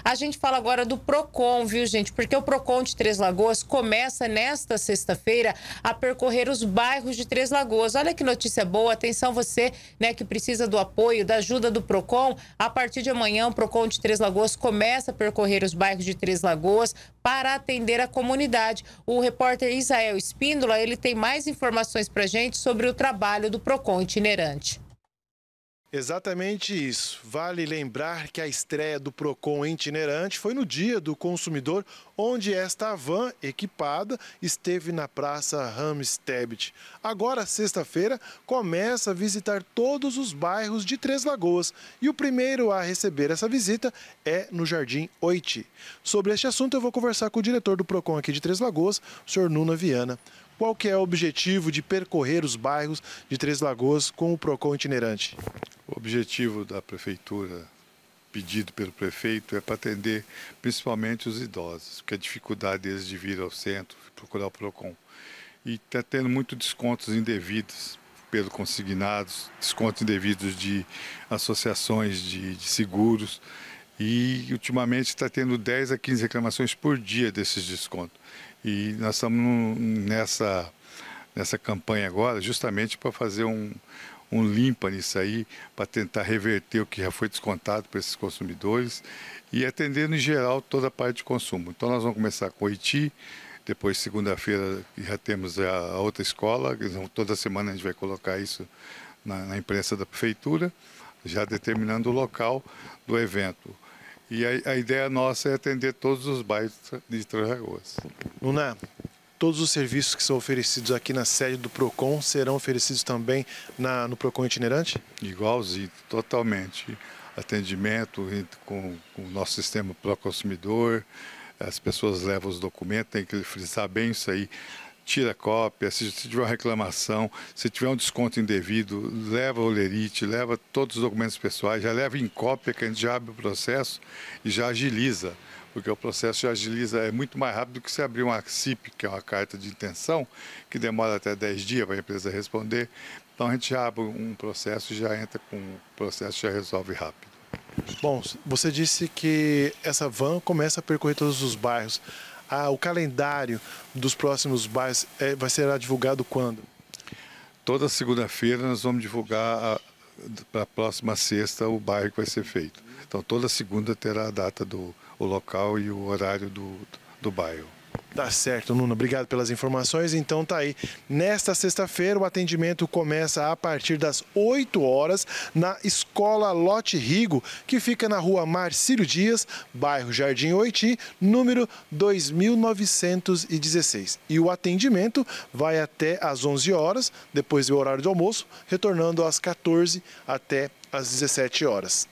A gente fala agora do Procon, viu, gente? Porque o Procon de Três Lagoas começa nesta sexta-feira a percorrer os bairros de Três Lagoas. Olha que notícia boa. Atenção você, né, que precisa do apoio, da ajuda do Procon. A partir de amanhã, o Procon de Três Lagoas começa a percorrer os bairros de Três Lagoas para atender a comunidade. O repórter Isael Espíndola, ele tem mais informações para a gente sobre o trabalho do Procon itinerante. Exatamente isso. Vale lembrar que a estreia do Procon itinerante foi no Dia do Consumidor, onde esta van equipada esteve na Praça Rames Tebet. Agora, sexta-feira, começa a visitar todos os bairros de Três Lagoas e o primeiro a receber essa visita é no Jardim Oiti. Sobre este assunto, eu vou conversar com o diretor do Procon aqui de Três Lagoas, o senhor Nuno Viana. Qual que é o objetivo de percorrer os bairros de Três Lagoas com o Procon itinerante? O objetivo da prefeitura, pedido pelo prefeito, é para atender principalmente os idosos, porque a dificuldade deles de vir ao centro, procurar o Procon. E está tendo muito descontos indevidos pelo consignados, descontos indevidos de associações de seguros. E ultimamente está tendo 10 a 15 reclamações por dia desses descontos. E nós estamos nessa campanha agora justamente para fazer um limpa nisso aí, para tentar reverter o que já foi descontado para esses consumidores e atendendo em geral toda a parte de consumo. Então nós vamos começar com o Oiti, depois segunda-feira já temos a outra escola, toda semana a gente vai colocar isso na imprensa da prefeitura, já determinando o local do evento. E a ideia nossa é atender todos os bairros de Três Lagoas. Luna, todos os serviços que são oferecidos aqui na sede do Procon serão oferecidos também no Procon itinerante? Igualzinho, totalmente. Atendimento com o nosso sistema pró-consumidor, as pessoas levam os documentos, tem que frisar bem isso aí. Tira cópia, se tiver uma reclamação, se tiver um desconto indevido, leva o lerite, leva todos os documentos pessoais, já leva em cópia que a gente já abre o processo e já agiliza, porque o processo já agiliza, é muito mais rápido do que se abrir uma CIP, que é uma carta de intenção, que demora até 10 dias para a empresa responder. Então a gente já abre um processo e já entra com o processo e já resolve rápido. Bom, você disse que essa van começa a percorrer todos os bairros. O calendário dos próximos bairros vai ser divulgado quando? Toda segunda-feira nós vamos divulgar para a próxima sexta o bairro que vai ser feito. Então toda segunda terá a data o local e o horário do bairro. Tá certo, Nuno. Obrigado pelas informações. Então tá aí. Nesta sexta-feira o atendimento começa a partir das 8 horas na Escola Lote Rigo, que fica na rua Marcílio Dias, bairro Jardim Oiti, número 2916. E o atendimento vai até às 11 horas, depois do horário do almoço, retornando às 14 até às 17 horas.